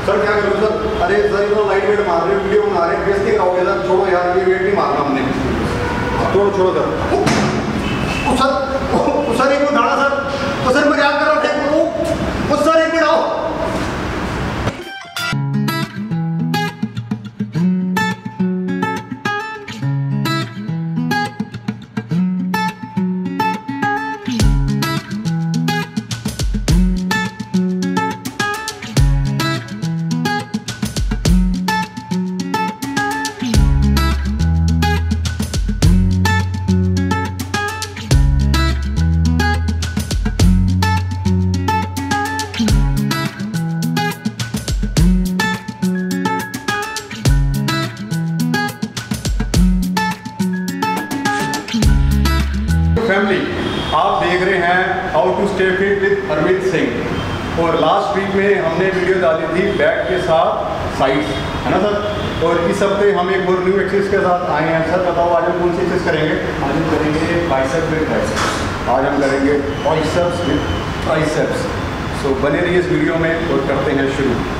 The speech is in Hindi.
सर क्या करूँ सर? अरे सर इतना लाइट वेट मार रहे हो, वीडियो बना रहे हैं, बेइज्जती कराओगे सर। छोड़ो यार, ये वेट नहीं मारना हमने। छोड़ो छोड़ो सर। सर एक मिनट खड़ा सर। तो सर मैं क्या कर रहा हूँ? सर एक मिनट आओ। फैमिली, आप देख रहे हैं how to stay fit with Harmeet Singh. और लास्ट वीक में हमने वीडियो डाली थी बैक के साथ साइड्स, है ना सर? और इस हफ्ते हम एक और न्यू एक्सरसाइज के साथ आए हैं। सर बताओ आज हम कौन सी एक्सरसाइज करेंगे? आज हम करेंगे बाइसेप्स विद ट्राइसेप्स। आज हम करेंगे बाइसेप्स विद ट्राइसेप्स। सो बने रहिए इस वीडियो में और करते हैं शुरू।